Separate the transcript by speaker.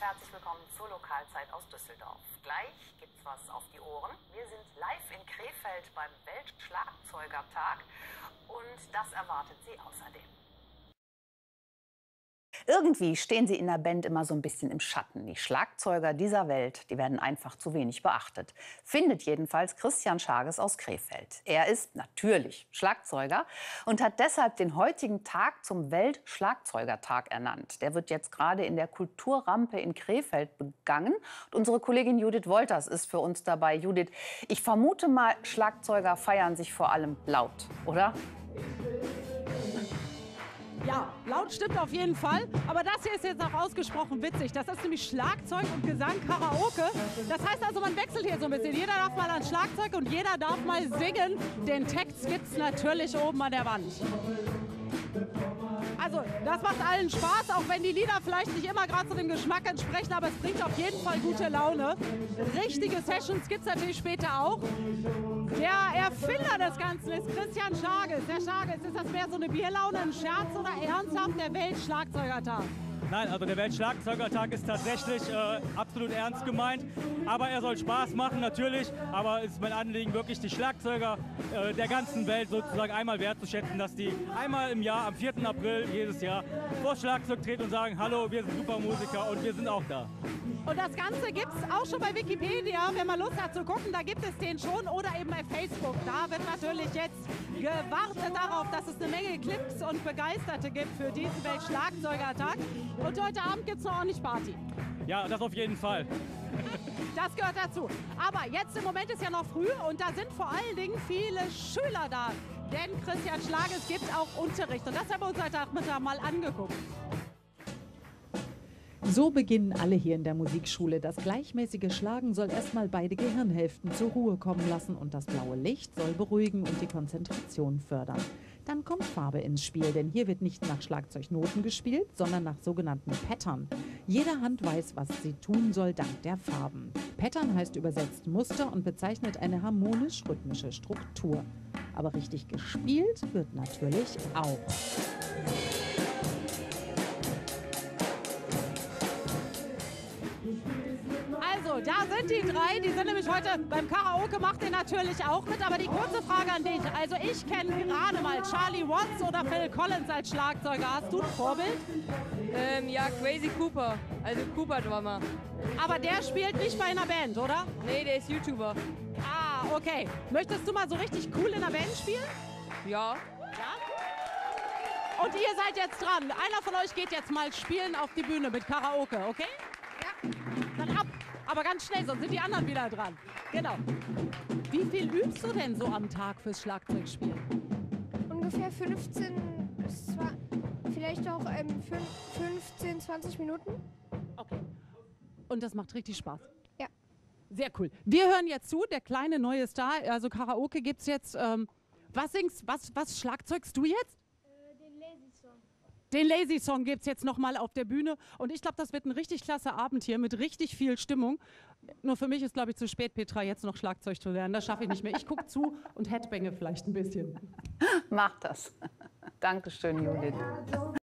Speaker 1: herzlich willkommen zur Lokalzeit aus Düsseldorf. Gleich gibt's was auf die Ohren. Wir sind live in Krefeld beim Weltschlagzeugertag und das erwartet Sie außerdem. Irgendwie stehen sie in der Band immer so ein bisschen im Schatten. Die Schlagzeuger dieser Welt, die werden einfach zu wenig beachtet. Findet jedenfalls Christian Schages aus Krefeld. Er ist natürlich Schlagzeuger und hat deshalb den heutigen Tag zum Weltschlagzeugertag ernannt. Der wird jetzt gerade in der Kulturrampe in Krefeld begangen. Und unsere Kollegin Judith Wolters ist für uns dabei. Judith, ich vermute mal, Schlagzeuger feiern sich vor allem laut, oder?
Speaker 2: Ja, laut stimmt auf jeden Fall. Aber das hier ist jetzt auch ausgesprochen witzig. Das ist nämlich Schlagzeug und Gesang Karaoke. Das heißt also, man wechselt hier so ein bisschen. Jeder darf mal ans Schlagzeug und jeder darf mal singen. Den Text gibt's natürlich oben an der Wand. Also, das macht allen Spaß, auch wenn die Lieder vielleicht nicht immer gerade zu dem Geschmack entsprechen, aber es bringt auf jeden Fall gute Laune. Richtige Sessions gibt es natürlich später auch. Der Erfinder des Ganzen ist Christian Schages. Herr Schages, ist das mehr so eine Bierlaune, ein Scherz oder ernsthaft der Weltschlagzeugertag?
Speaker 3: Nein, also der Weltschlagzeugertag ist tatsächlich absolut ernst gemeint. Aber er soll Spaß machen, natürlich. Aber es ist mein Anliegen, wirklich die Schlagzeuger der ganzen Welt sozusagen einmal wertzuschätzen, dass die einmal im Jahr, am 4. April jedes Jahr, vor das Schlagzeug treten und sagen, hallo, wir sind Supermusiker und wir sind auch da.
Speaker 2: Und das Ganze gibt es auch schon bei Wikipedia, wenn man Lust hat zu gucken, da gibt es den schon oder eben bei Facebook. Da wird natürlich jetzt gewartet darauf, dass es eine Menge Klicks und Begeisterte gibt für diesen Weltschlagzeugertag. Und heute Abend gibt es noch ordentlich Party.
Speaker 3: Ja, das auf jeden Fall.
Speaker 2: Das gehört dazu. Aber jetzt im Moment ist ja noch früh und da sind vor allen Dingen viele Schüler da. Denn Christian Schages gibt auch Unterricht und das haben wir uns heute Nachmittag mal angeguckt.
Speaker 4: So beginnen alle hier in der Musikschule. Das gleichmäßige Schlagen soll erstmal beide Gehirnhälften zur Ruhe kommen lassen und das blaue Licht soll beruhigen und die Konzentration fördern. Dann kommt Farbe ins Spiel, denn hier wird nicht nach Schlagzeugnoten gespielt, sondern nach sogenannten Pattern. Jede Hand weiß, was sie tun soll, dank der Farben. Pattern heißt übersetzt Muster und bezeichnet eine harmonisch-rhythmische Struktur. Aber richtig gespielt wird natürlich auch.
Speaker 2: Also, da sind die drei, die sind nämlich heute beim Karaoke, macht ihr natürlich auch mit. Aber die kurze Frage an dich, also ich kenne gerade mal Charlie Watts oder Phil Collins als Schlagzeuger. Hast du ein Vorbild?
Speaker 5: Ja, Crazy Cooper, also Cooper-Drummer.
Speaker 2: Aber der spielt nicht bei einer Band, oder?
Speaker 5: Nee, der ist YouTuber.
Speaker 2: Ah, okay. Möchtest du mal so richtig cool in einer Band spielen?
Speaker 5: Ja.
Speaker 2: Ja? Und ihr seid jetzt dran. Einer von euch geht jetzt mal spielen auf die Bühne mit Karaoke, okay? Ja. Dann ab. Aber ganz schnell, sonst sind die anderen wieder dran. Genau. Wie viel übst du denn so am Tag fürs Schlagzeugspielen?
Speaker 6: Ungefähr 15 bis 20, vielleicht auch 15, 20 Minuten.
Speaker 2: Okay. Und das macht richtig Spaß?
Speaker 6: Ja.
Speaker 2: Sehr cool. Wir hören jetzt zu, der kleine neue Star, also Karaoke gibt's jetzt. Was schlagzeugst du jetzt?
Speaker 6: Den Lazy Song.
Speaker 2: Den Lazy Song gibt es jetzt nochmal auf der Bühne. Und ich glaube, das wird ein richtig klasse Abend hier mit richtig viel Stimmung. Nur für mich ist, glaube ich, zu spät, Petra, jetzt noch Schlagzeug zu lernen. Das schaffe ich nicht mehr. Ich gucke zu und headbange vielleicht ein bisschen.
Speaker 1: Mach das. Dankeschön, Judith.